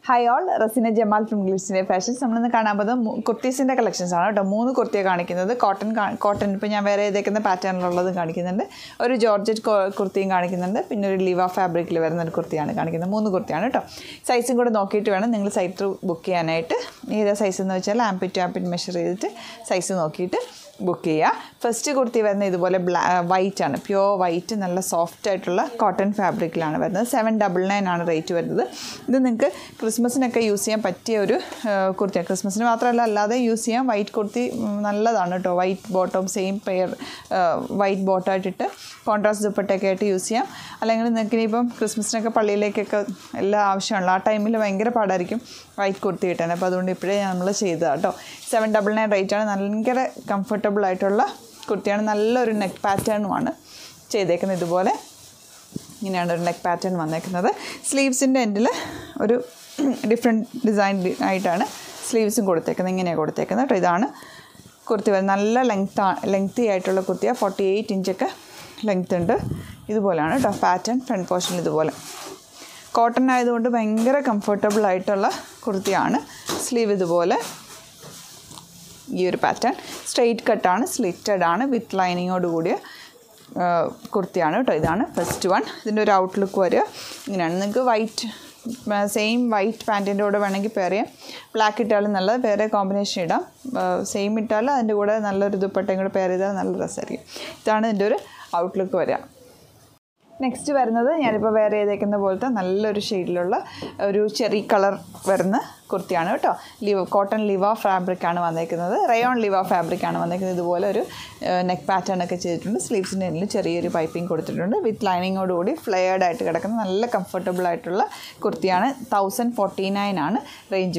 Hi all, Rasina Jamal from Glitzindia Fashions. We will see Kurtis collections. We will see cotton pattern, a Georgette kurti, and Liva fabric. Size site book size measure size book first kurti white pure white and soft cotton fabric 799 rate this Christmas use kurti Christmas use white kurti white bottom same pair white bottom contrast dupatta use Christmas time white kurti kitana 799 rate comfortable kurti neck pattern neck pattern sleeves in end different design sleeves kurti lengthy 48 inch length pattern front portion cotton is comfortable kurti sleeve this pattern straight cut slitted with lining kurti first one this outlook white same white pant black combination same outlook next shade cherry color kurti cotton Liva fabric Rayon Liva fabric neck pattern sleeves cherry piping with lining flared comfortable kurti 1049 range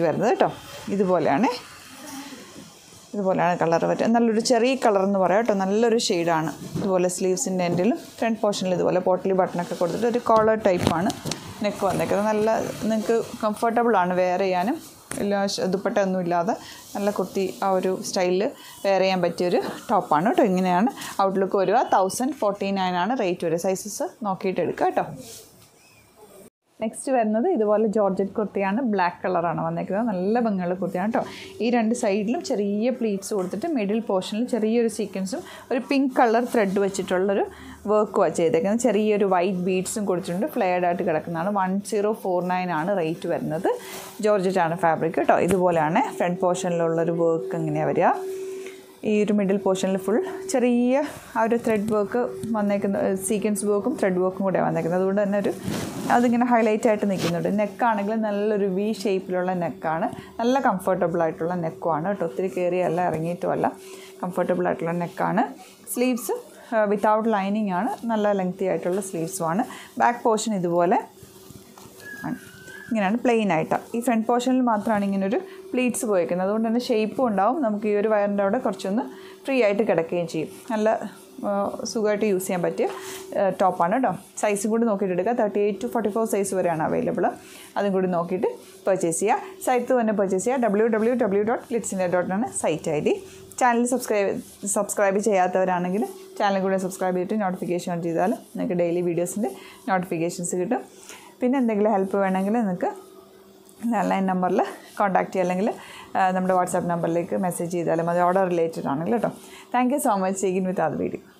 this is cherry color shade sleeves in the front portion potly button collar type neck comfortable wear dupatta onnu illada nalla kurti style wear top outlook 1049 rate sizes nokkite edukka next varunathu iduപോലെ Georgette kurtiyana black color aanu vannikkunnu nalla bangala kurtiyana ട്ടോ ee രണ്ട് സൈഡിലും ചെറിയ pleats കൊടുത്തിട്ട് middle പോർഷനിൽ ചെറിയൊരു സീക്വൻസും ഒരു pink colour thread വെച്ചിട്ടുള്ള ഒരു വർക്ക് ചെയ്തേക്കുന്നത് ചെറിയൊരു വൈറ്റ് ബീഡ്സും കൊടുത്തിട്ടുണ്ട് ഫ്ലെയർഡ് ആയിട്ട് കിടക്കുന്നതാണ് 1049 ആണ് റേറ്റ് വരുന്നത് ജോർജറ്റ് ആണ് ഫാബ്രിക് ട്ടോ ഇതുപോലെയാണ് ഫ്രണ്ട് പോർഷനിലുള്ള ഒരു വർക്ക് എങ്ങനെയാ വരിക ഈ ഒരു മിഡിൽ പോർഷനിൽ ഫുൾ ചെറിയ ആ ഒരു ത്രെഡ് വർക്ക് വന്നേക്കുന്ന സീക്വൻസ് വർക്കും ത്രെഡ് വർക്കും കൂടെ വന്നേക്കുന്നത് അതുകൊണ്ട് തന്നെ ഒരു അതിങ്ങനെ ഹൈലൈറ്റ് ആയിട്ട് നിൽക്കുന്നുണ്ട് നെക്ക് ആണെങ്കിൽ നല്ലൊരു വി ഷേപ്പിലുള്ള നെക്കാണ് നല്ല കംഫർട്ടബിൾ ആയിട്ടുള്ള നെക്കുമാണ് കേട്ടോ ഒത്തിരി കയറിയല്ല ഇറങ്ങിയിട്ടുമല്ല കംഫർട്ടബിൾ ആയിട്ടുള്ള നെക്കാണ് സ്ലീവ്സ് വിത്തൗട്ട് ലൈനിങ് ആണ് നല്ല ലെങ്തി ആയിട്ടുള്ള സ്ലീവ്സുമാണ് ബാക്ക് പോർഷൻ ഇതുപോലെ ഇങ്ങനെയാണ് പ്ലെയിൻ ആയിട്ട് ഈ ഫ്രണ്ട് പോർഷനിൽ മാത്രമാണ് ഇങ്ങനെ ഒരു പ്ലീറ്റ്സ് പോയിരിക്കുന്നത് അതുകൊണ്ട് തന്നെ ഷേപ്പും ഉണ്ടാവും നമുക്ക് ഈ ഒരു വയറിൻ്റെ അവിടെ കുറച്ചൊന്ന് ഫ്രീ ആയിട്ട് കിടക്കുകയും ചെയ്യും നല്ല സുഖമായിട്ട് യൂസ് ചെയ്യാൻ പറ്റിയ ടോപ്പാണ് കേട്ടോ സൈസും കൂടി നോക്കിയിട്ട് എടുക്കുക 38 to 44 സൈസ് വരെയാണ് അവൈലബിൾ അതും കൂടി നോക്കിയിട്ട് പർച്ചേസ് ചെയ്യുക സൈറ്റ് തന്നെ പർച്ചേസ് ചെയ്യുക www.glitzindia.in ആണ് സൈറ്റ് ID ചാനൽ സബ്സ്ക്രൈബ് ചെയ്യാത്തവരാണെങ്കിൽ ചാനൽ കൂടെ സബ്സ്ക്രൈബ് ചെയ്തിട്ട് നോട്ടിഫിക്കേഷൻ ഓൺ ചെയ്താൽ നിങ്ങൾക്ക് ഡെയിലി വീഡിയോസിൻ്റെ നോട്ടിഫിക്കേഷൻസ് കിട്ടും പിന്നെ എന്തെങ്കിലും ഹെൽപ്പ് വേണമെങ്കിൽ നിങ്ങൾക്ക് ലാൻഡ്ലൈൻ നമ്പറിൽ കോൺടാക്റ്റ് ചെയ്യുക അല്ലെങ്കിൽ നമ്മുടെ വാട്സാപ്പ് നമ്പറിലേക്ക് മെസ്സേജ് ചെയ്താലും അത് ഓർഡർ റിലേറ്റഡ് ആണെങ്കിൽ കേട്ടോ thank you so much seeing with other video